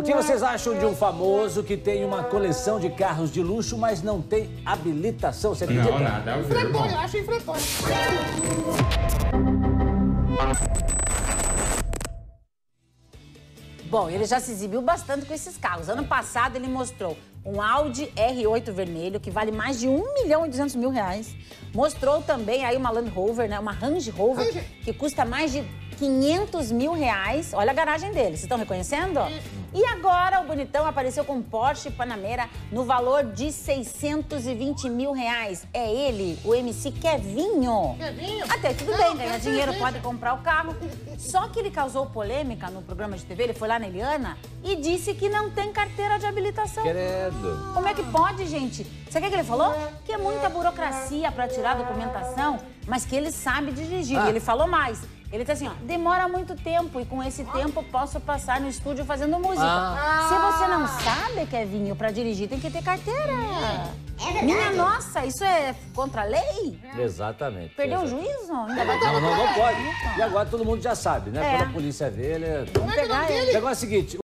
O que vocês acham de um famoso que tem uma coleção de carros de luxo, mas não tem habilitação? Você acredita? Não, nada a ver, irmão. Eu acho infratório. Bom, ele já se exibiu bastante com esses carros. Ano passado ele mostrou um Audi R8 vermelho, que vale mais de R$1.200.000. Mostrou também aí uma Land Rover, né? Uma Range Rover, que custa mais de R$500.000. Olha a garagem dele, vocês estão reconhecendo? E agora o bonitão apareceu com um Porsche Panamera no valor de R$620.000. É ele, o MC Kevinho. Kevinho? Até tudo bem, ganha dinheiro, pode comprar o carro. Só que ele causou polêmica no programa de TV, ele foi lá na Eliana e disse que não tem carteira de habilitação. Credo. Como é que pode, gente? Sabe o que ele falou? Que é muita burocracia para tirar a documentação, mas que ele sabe dirigir. E ele falou mais. Ele tá assim, ó, demora muito tempo e com esse tempo eu posso passar no estúdio fazendo música. Se você não sabe, Kevinho, pra dirigir tem que ter carteira. Minha nossa, isso é contra a lei? Exatamente. Perdeu o exatamente. juízo? Ainda vai Não pode. E agora todo mundo já sabe, né? É. Quando a polícia vê, ele... Vamos pegar ele. O negócio é o seguinte...